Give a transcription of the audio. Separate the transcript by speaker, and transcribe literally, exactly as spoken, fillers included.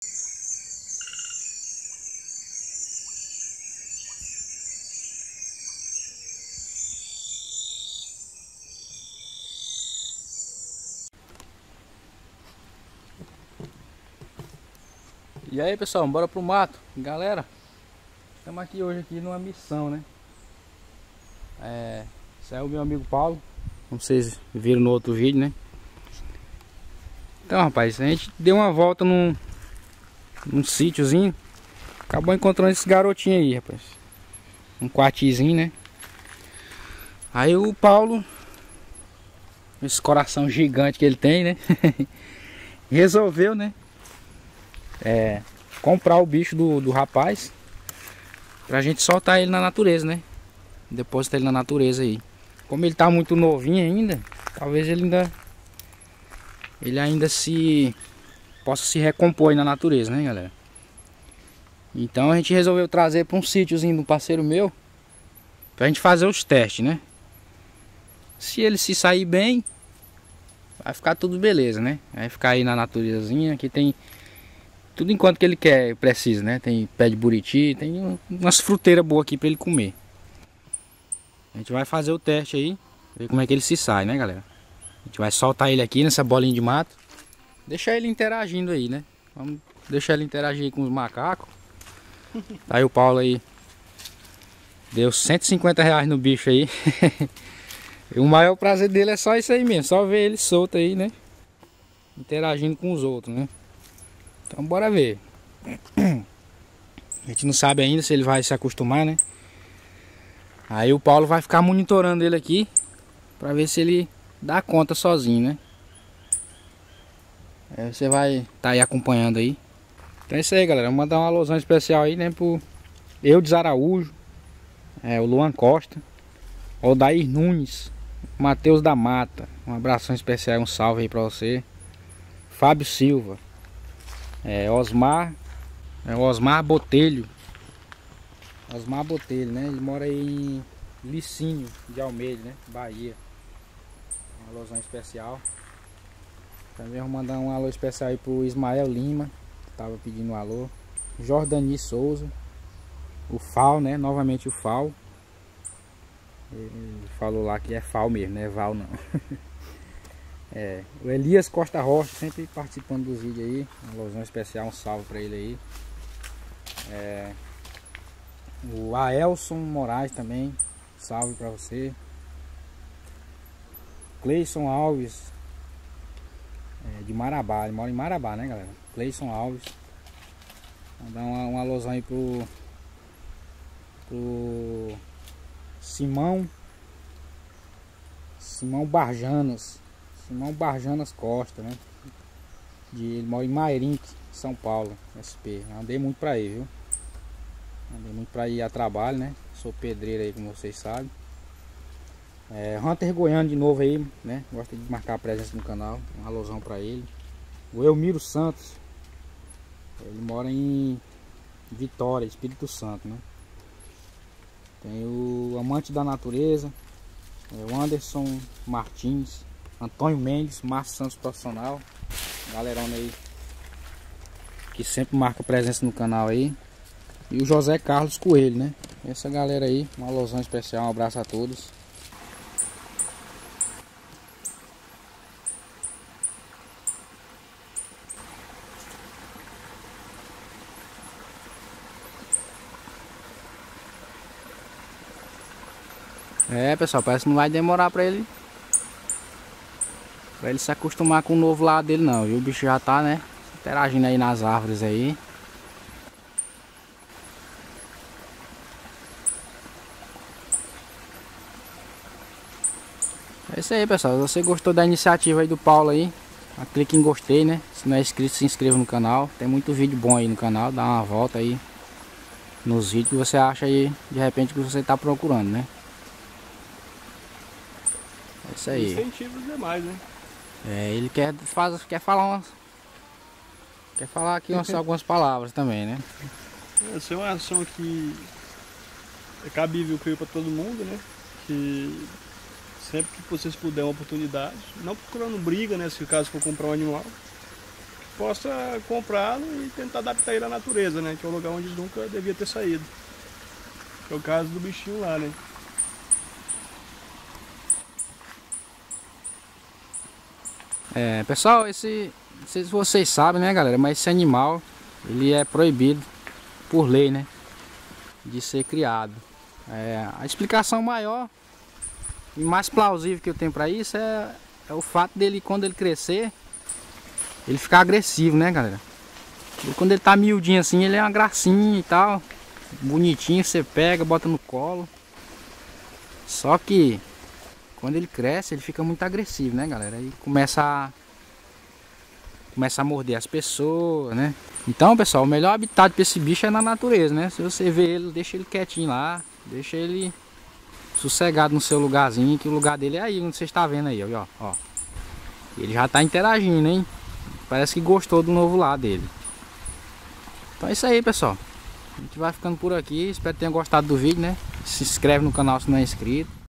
Speaker 1: E aí pessoal, bora pro mato. Galera, estamos aqui hoje aqui numa missão, né? É, esse é o meu amigo Paulo, como vocês viram no outro vídeo, né? Então rapaz, a gente deu uma volta num, num sítiozinho. Acabou encontrando esse garotinho aí, rapaz. Um quartizinho, né? Aí o Paulo, esse coração gigante que ele tem, né? Resolveu, né? É, comprar o bicho do, do rapaz pra gente soltar ele na natureza, né? Depositar ele na natureza aí. Como ele tá muito novinho ainda, talvez ele ainda ele ainda se possa se recompor aí na natureza, né, galera? Então a gente resolveu trazer para um sítiozinho do parceiro meu pra gente fazer os testes, né? Se ele se sair bem, vai ficar tudo beleza, né? Vai ficar aí na naturezazinha, que tem tudo enquanto que ele quer, precisa, né? Tem pé de buriti, tem umas fruteiras boas aqui para ele comer. A gente vai fazer o teste aí, ver como é que ele se sai, né, galera? A gente vai soltar ele aqui nessa bolinha de mato, deixar ele interagindo aí, né? Vamos deixar ele interagir aí com os macacos. Tá aí o Paulo aí, deu cento e cinquenta reais no bicho aí. E o maior prazer dele é só isso aí mesmo, só ver ele solto aí, né? Interagindo com os outros, né? Então bora ver. A gente não sabe ainda se ele vai se acostumar, né? Aí o Paulo vai ficar monitorando ele aqui pra ver se ele dá conta sozinho, né? Aí você vai tá aí acompanhando aí. Então é isso aí, galera. Vou mandar uma alusão especial aí, né? Pro Eudes Araújo, é, o Luan Costa, o Dair Nunes, Matheus da Mata. Um abração especial, um salve aí pra você. Fábio Silva. É, Osmar, é Osmar Botelho. Osmar Botelho, né? Ele mora aí em Licínio de Almeida, né? Bahia. Uma alusão especial. Também vou mandar um alô especial aí pro Ismael Lima, que tava pedindo um alô. Jordani Souza. O Fal, né? Novamente o Fal. Ele falou lá que é Fal mesmo, não é Val não. É, o Elias Costa Rocha, sempre participando dos vídeos aí. Uma alusão especial, um salve pra ele aí. É, o Aelson Moraes também, salve pra você. Cleison Alves, é, de Marabá, ele mora em Marabá, né, galera? Cleison Alves. Vou dar uma, uma alusão aí pro, pro Simão Simão Barjanos. Simão Barjanas Costa, né? De, ele mora em Mairinque, São Paulo, S P. Andei muito pra ir, viu? Andei muito pra ir a trabalho, né? Sou pedreiro aí, como vocês sabem. É, Hunter Goiano de novo aí, né? Gosta de marcar a presença no canal. Um alusão pra ele. O Elmiro Santos. Ele mora em Vitória, Espírito Santo, né? Tem o Amante da Natureza. É, o Anderson Martins. Antônio Mendes, Márcio Santos Profissional, galerona aí que sempre marca presença no canal aí. E o José Carlos Coelho, né? Essa galera aí, uma alusão especial, um abraço a todos. É pessoal, parece que não vai demorar pra ele Pra ele se acostumar com o novo lado dele não, viu? O bicho já tá, né? Interagindo aí nas árvores aí. É isso aí, pessoal. Se você gostou da iniciativa aí do Paulo aí, clique em gostei, né? Se não é inscrito, se inscreva no canal. Tem muito vídeo bom aí no canal. Dá uma volta aí nos vídeos que você acha aí, de repente, que você tá procurando, né? É isso aí.
Speaker 2: Incentivo os demais, né?
Speaker 1: É, ele quer, faz, quer falar umas, quer falar aqui umas, algumas palavras também, né?
Speaker 2: Essa é uma ação que é cabível, creio, para todo mundo, né? Que sempre que vocês puderem uma oportunidade, não procurando briga, né? Se o caso for comprar um animal, possa comprá-lo e tentar adaptar ele à natureza, né? Que é um lugar onde ele nunca devia ter saído. Que é o caso do bichinho lá, né?
Speaker 1: É, pessoal, esse, não sei se vocês sabem, né, galera, mas esse animal, ele é proibido por lei, né, de ser criado. É, a explicação maior e mais plausível que eu tenho pra isso é, é o fato dele, quando ele crescer, ele ficar agressivo, né, galera. E quando ele tá miudinho assim, ele é uma gracinha e tal, bonitinho, você pega, bota no colo. Só que quando ele cresce, ele fica muito agressivo, né, galera? Aí começa a começa a morder as pessoas, né? Então, pessoal, o melhor habitat para esse bicho é na natureza, né? Se você vê ele, deixa ele quietinho lá, deixa ele sossegado no seu lugarzinho, que o lugar dele é aí, onde você está vendo aí, ó, ó. Ele já tá interagindo, hein? Parece que gostou do novo lar dele. Então é isso aí, pessoal. A gente vai ficando por aqui. Espero que tenham gostado do vídeo, né? Se inscreve no canal se não é inscrito.